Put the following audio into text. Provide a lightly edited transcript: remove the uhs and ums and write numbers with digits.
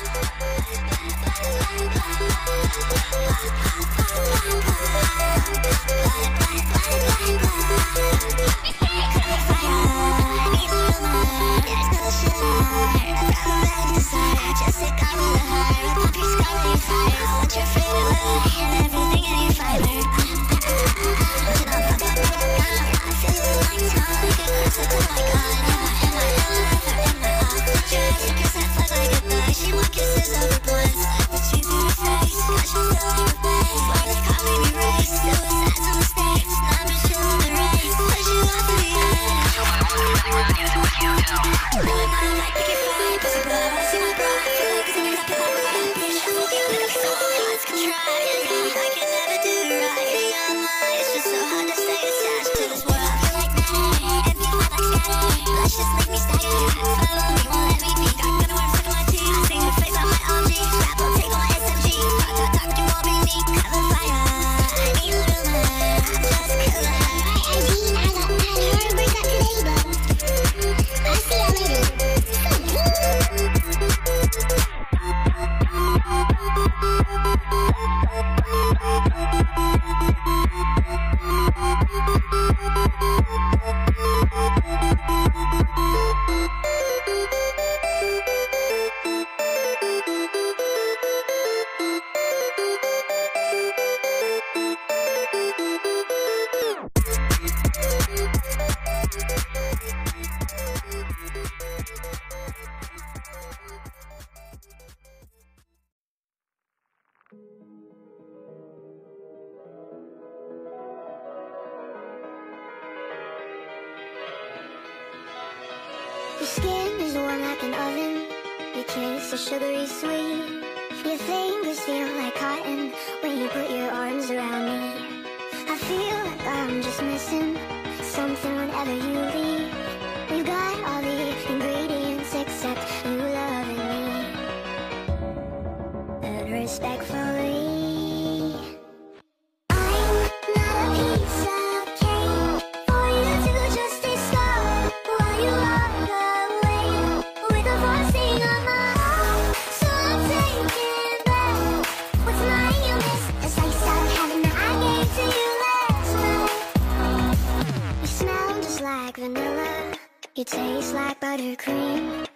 Your skin is warm like an oven, your kiss is sugary sweet. Your fingers feel like cotton when you put your arms around me. I feel like I'm just missing something whenever you leave. You got all the ingredients except you loving me. But respectfully, you taste like buttercream.